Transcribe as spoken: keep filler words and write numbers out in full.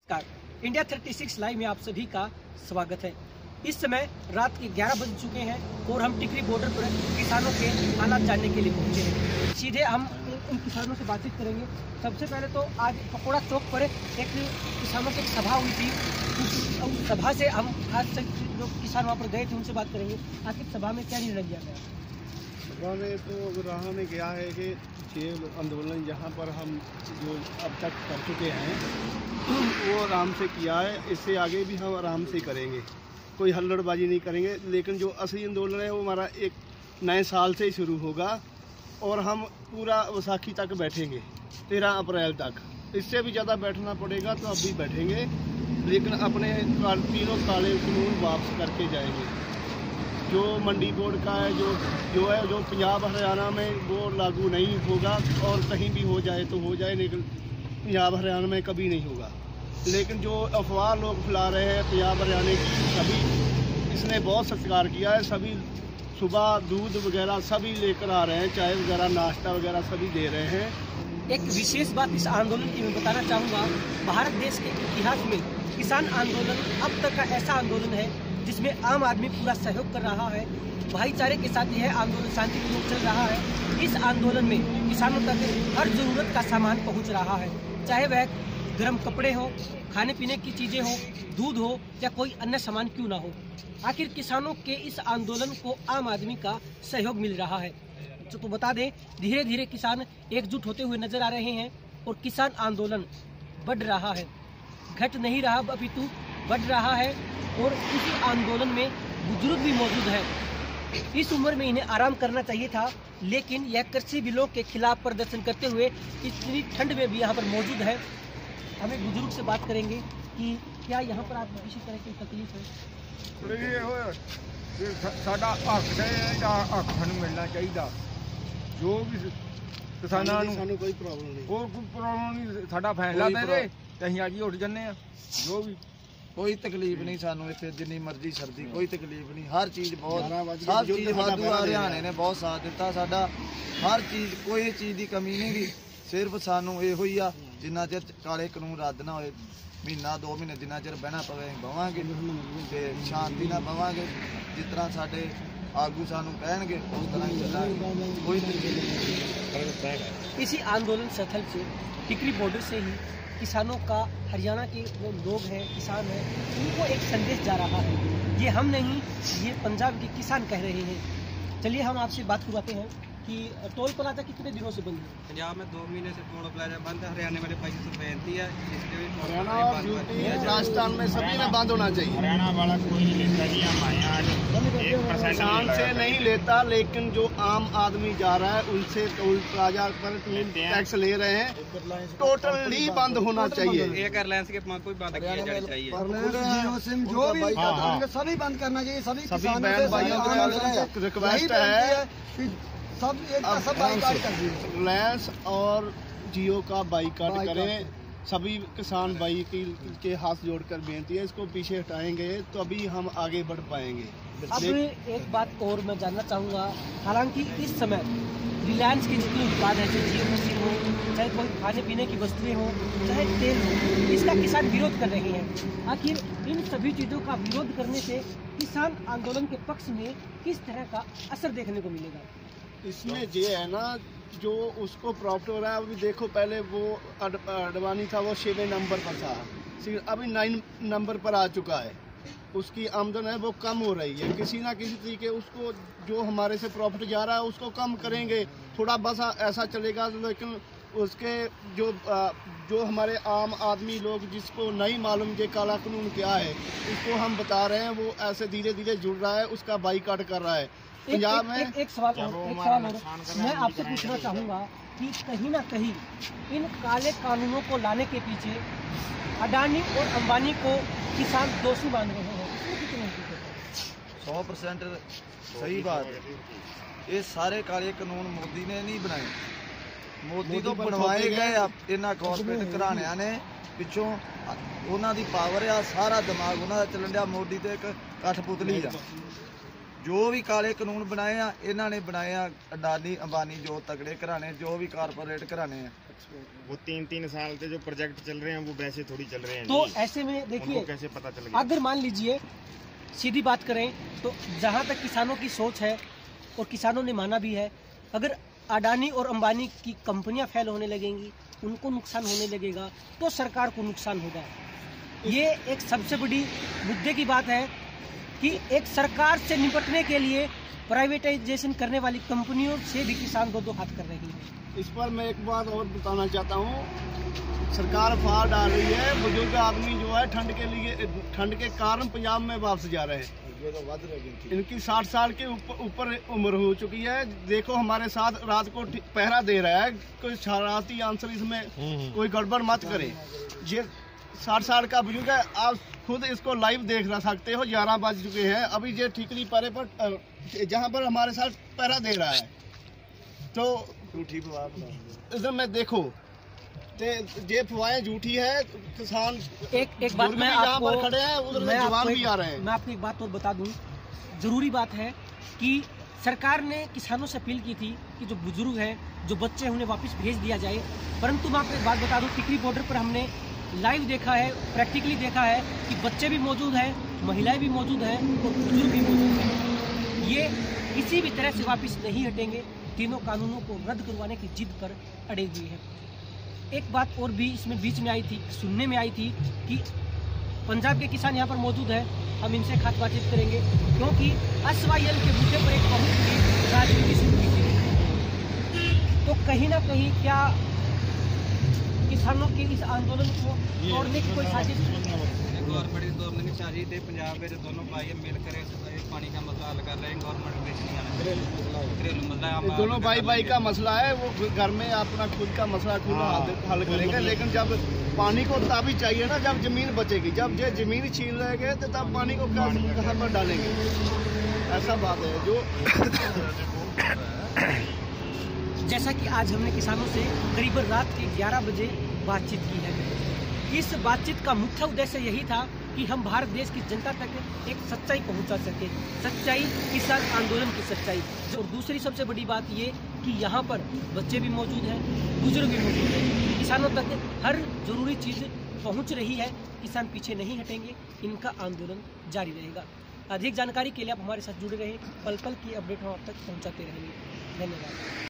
नमस्कार, इंडिया छत्तीस लाइव में आप सभी का स्वागत है। इस समय रात के ग्यारह बज चुके हैं और हम टिकरी बॉर्डर पर किसानों के हालात जानने के लिए पहुंचे हैं। सीधे हम उन किसानों से बातचीत करेंगे। सबसे पहले तो आज पकौड़ा चौक पर एक किसानों की एक सभा हुई थी। उस सभा से हम आज तक जो किसान वहाँ पर गए थे उनसे बात करेंगे। आखिर सभा में क्या निर्णय लिया गया? सभा में तो रहा में गया है कि ये आंदोलन यहाँ पर हम जो अब तक कर चुके हैं वो आराम से किया है। इससे आगे भी हम आराम से करेंगे, कोई हल्लड़बाजी नहीं करेंगे। लेकिन जो असली आंदोलन है वो हमारा एक नए साल से ही शुरू होगा और हम पूरा वैसाखी तक बैठेंगे, तेरह अप्रैल तक। इससे भी ज़्यादा बैठना पड़ेगा तो अब भी बैठेंगे, लेकिन अपने तीनों काले कानून वापस करके जाएंगे। जो मंडी बोर्ड का है जो जो है जो पंजाब हरियाणा में वो लागू नहीं होगा, और कहीं भी हो जाए तो हो जाए, लेकिन पंजाब हरियाणा में कभी नहीं होगा। लेकिन जो अफवाह लोग फैला रहे हैं पंजाब हरियाणा की, सभी इसने बहुत सत्कार किया है। सभी सुबह दूध वगैरह सभी लेकर आ रहे हैं, चाय वगैरह नाश्ता वगैरह सभी दे रहे हैं। एक विशेष बात इस आंदोलन की मैं बताना चाहूँगा। भारत देश के इतिहास में किसान आंदोलन अब तक का ऐसा आंदोलन है जिसमें आम आदमी पूरा सहयोग कर रहा है। भाईचारे के साथ यह आंदोलन शांतिपूर्वक चल रहा है। इस आंदोलन में किसानों तक हर जरूरत का सामान पहुंच रहा है, चाहे वह गर्म कपड़े हो, खाने पीने की चीजें हो, दूध हो या कोई अन्य सामान क्यों ना हो। आखिर किसानों के इस आंदोलन को आम आदमी का सहयोग मिल रहा है। तो बता दें, धीरे धीरे किसान एकजुट होते हुए नजर आ रहे हैं और किसान आंदोलन बढ़ रहा है, घट नहीं रहा अपितु बढ़ रहा है। और इसी आंदोलन में बुजुर्ग भी मौजूद है। इस उम्र में इन्हें आराम करना चाहिए था, लेकिन यह कृषि बिलों के खिलाफ प्रदर्शन करते हुए इतनी ठंड में भी यहाँ पर मौजूद है। हम एक बुजुर्ग से बात करेंगे कि क्या यहाँ पर आपको किसी तरह की तकलीफ है? साडा हक है या हक सानू मिलना चाहिए। जो भी किसानां नूं सानू कोई प्रॉब्लम नहीं, और कोई प्रॉब्लम नहीं, साडा फैसला दे दे ते असीं अज उठ जन्ने आ। जो भी कोई तकलीफ नहीं सानू इत्थे, जिन्नी मर्जी सर्दी कोई तकलीफ नहीं। हर चीज़ बहुत सब चीज़ वाधू आ। हरियाणे ने बहुत साथ दिता साडा, हर चीज़ कोई चीज़ की कमी नहीं गी। सिर्फ सानू इहो ही आ, जिन्ना चिर काले कानून रद्द ना होए, महीना दो महीने जिन्ना चिर बहना पवे बवांगे ते शांति ना बवांगे। जिस तरह साडे आगू सानू कहणगे उस तरह ही चलांगे, कोई तकलीफ नहीं। इसी आंदोलन स्थल से टिकरी बॉर्डर से ही किसानों का, हरियाणा के जो लोग हैं, किसान हैं, उनको एक संदेश जा रहा है। ये हम नहीं, ये पंजाब के किसान कह रहे हैं। चलिए हम आपसे बात करवाते हैं कि टोल प्लाजा कितने दिनों से बंद है? पंजाब में दो महीने से टोल प्लाजा बंद है। हरियाणा वाले भाई से बेनती है, हरियाणा और यूपी राजस्थान में सभी में बंद होना चाहिए। हरियाणा वाला कोई नहीं लेता जी, हम आए आज एक परसेंट किसान से नहीं लेता, लेकिन जो आम आदमी जा रहा है उनसे टोल प्लाजा पर टैक्स ले रहे हैं, टोटली बंद होना चाहिए। एक एयरलाइंस के कोई बंद किया जाना चाहिए। जो भी सभी बंद करना चाहिए। सभी सभी बहन भाइयों को रिक्वेस्ट है, सब एक सब बाइकाट कर दिए। रिलायंस और जियो का बाइकाट करें। सभी किसान भाई की के हाथ जोड़कर बेनती है, इसको पीछे हटाएंगे तो अभी हम आगे बढ़ पाएंगे। अब एक बात और मैं जानना चाहूँगा, हालांकि इस समय रिलायंस के जितने उत्पाद हैं, चाहे जियो मशीन हो, चाहे कोई खाने पीने की वस्तुएं हो, चाहे तेल हो, इसका किसान विरोध कर रहे हैं। आखिर इन सभी चीज़ों का विरोध करने से किसान आंदोलन के पक्ष में किस तरह का असर देखने को मिलेगा? इसमें ये है ना, जो उसको प्रॉफिट हो रहा है। अभी देखो, पहले वो अडवाणी था, वो छवें नंबर पर था, अभी नाइन नंबर पर आ चुका है। उसकी आमदन है वो कम हो रही है। किसी ना किसी तरीके उसको जो हमारे से प्रॉफिट जा रहा है उसको कम करेंगे, थोड़ा बस ऐसा चलेगा। लेकिन उसके जो जो हमारे आम आदमी लोग जिसको नहीं मालूम ये काला कानून क्या है, उसको हम बता रहे हैं, वो ऐसे धीरे धीरे जुड़ रहा है, उसका बाइकाट कर रहा है पंजाब में। एक, एक, एक सवाल और, एक सवाल और मैं आपसे पूछना चाहूँगा कि कहीं ना कहीं इन काले कानूनों को लाने के पीछे अडानी और अंबानी को किसान दोषी मान रहे हैं। सौ परसेंट सही बात है। ये सारे काले कानून मोदी ने नहीं बनाए, मोदी तो बनवाए गए इन्होंने कॉर्पोरेट घराणिਆਂ ने पिछों। उन्हों की पावर आ, सारा दिमाग उन्होंने चलन दिया। मोदी तो एक कठपुतली आ। जो भी काले कानून बनाए आ, इन्होंने बनाए आ अडानी अंबानी, जो तगड़े घराने, जो भी कारपोरेट घराने हैं। वो तीन तीन साल से जो प्रोजेक्ट चल रहे हैं वो वैसे थोड़ी चल रहे हैं तो जी। ऐसे में देखिए, उनको कैसे पता चल गया? अगर मान लीजिए सीधी बात करें तो जहाँ तक किसानों की सोच है और किसानों ने माना भी है, अगर अडानी और अंबानी की कंपनियां फेल होने लगेंगी, उनको नुकसान होने लगेगा, तो सरकार को नुकसान होगा। ये एक सबसे बड़ी मुद्दे की बात है कि एक सरकार से निपटने के लिए प्राइवेटाइजेशन करने वाली कंपनियों से भी किसान दो दो हाथ कर रही है। इस पर मैं एक बात और बताना चाहता हूँ, सरकार फाड़ डाल रही है। बुजुर्ग आदमी जो है ठंड के लिए, ठंड के कारण पंजाब में वापस जा रहे हैं। इनकी साठ साल के ऊपर ऊपर उम्र हो चुकी है। देखो हमारे साथ रात को पहरा दे रहा है, कोई शरारती आंसर इसमें कोई गड़बड़ मत करे। ये साठ साल का बुजुर्ग है, आप खुद इसको लाइव देख रह सकते हो। ग्यारह बज चुके हैं, अभी ये ठीकरी पारे पर जहाँ पर हमारे साथ पहरा दे रहा है, तो इधर में देखो ये फवाएं झूठी है। किसान एक एक बात मैं आपको पर खड़े हैं, उधर मैं जवान आपको भी आ रहे हैं। मैं आपको एक बात और बता दूं, जरूरी बात है कि सरकार ने किसानों से अपील की थी कि जो बुजुर्ग हैं, जो बच्चे हैं, उन्हें वापस भेज दिया जाए। परंतु मैं आपको एक बात बता दूं, टिकरी बॉर्डर पर हमने लाइव देखा है, प्रैक्टिकली देखा है कि बच्चे भी मौजूद हैं, महिलाएं भी मौजूद हैं और बुजुर्ग भी मौजूद हैं। ये किसी भी तरह से वापस नहीं हटेंगे, तीनों कानूनों को रद्द करवाने की जिद पर अड़े हुए हैं। एक बात और भी इसमें बीच में आई थी, सुनने में आई थी कि पंजाब के किसान यहाँ पर मौजूद है, हम इनसे खास बातचीत करेंगे, क्योंकि एस वाई एल के मुद्दे पर एक बहुत बड़ी राजनीति शुरू की थी। तो कहीं ना कहीं क्या किसानों के इस आंदोलन को तोड़ने की कोई साजिश? गवर्नमेंट तोड़ने की साजिश है। पंजाब में दोनों भाई मिलकर पानी का मसला हल कर रहे हैं। गवर्नमेंट दोनों भाई भाई का मसला है, वो घर में अपना खुद का मसला खुद हल करेंगे। लेकिन जब पानी को तभी चाहिए ना जब जमीन बचेगी। जब ये जमीन छीन लेंगे तो तब पानी को कहाँ पर डालेंगे? ऐसा बात है जो जैसा कि आज हमने किसानों से करीबन रात के ग्यारह बजे बातचीत की है। इस बातचीत का मुख्य उद्देश्य यही था कि हम भारत देश की जनता तक एक सच्चाई पहुंचा सके, सच्चाई, किसान आंदोलन की सच्चाई। और दूसरी सबसे बड़ी बात ये कि यहाँ पर बच्चे भी मौजूद हैं, बुजुर्ग भी मौजूद हैं, किसानों तक हर जरूरी चीज़ पहुँच रही है। किसान पीछे नहीं हटेंगे, इनका आंदोलन जारी रहेगा। अधिक जानकारी के लिए आप हमारे साथ जुड़े रहें, पल पल की अपडेट हम आप तक पहुँचाते रहेंगे। धन्यवाद।